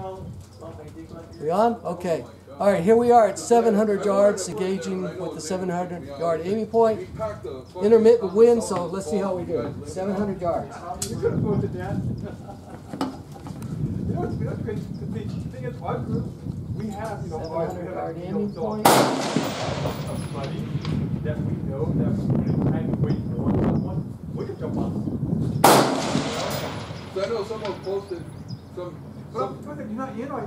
We on? Okay. All right, here we are at 700 yards, engaging with the 700-yard aiming point. Intermittent wind, so let's see how we do. 700 yards. You could have posted that. You know what's crazy? The thing is, our group, we have, 700-yard aiming point. Somebody that we know that when time to wait for someone, we can jump on. So I know someone posted some. But you're not in, or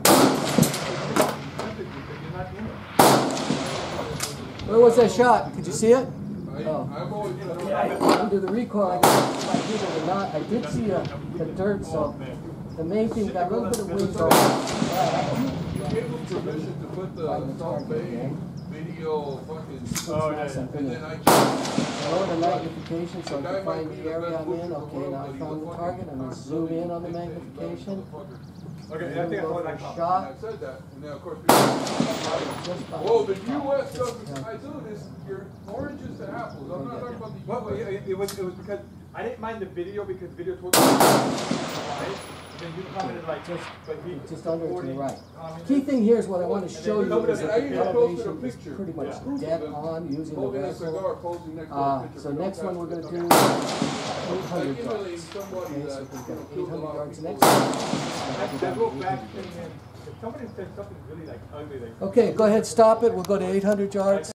Where was that shot? Could you see it? I've always Under the recoil, I did it or not. I did see the dirt, so the main thing, got a little bit of wind going. You gave them permission to put the South Bay video fucking. And then I lower the magnification so I can find the area I'm in. Okay, now I found the target. I'm going to zoom in on the magnification. Okay, I think I saw that shot. I said that, and then of course people whoa, the U.S. stuff, I do this, you're oranges to apples. I'm not talking about the well, it was because I didn't mind the video because the video told me right. Then you commented like just under to the right. Key thing here is what I want to show you is that the elevation is pretty much dead on using the vessel. So next one we're going to do 800 yards. Okay, so we've got 800 yards next one. Somebody said something really like ugly. Okay, go ahead, stop it. We'll go to 800 yards.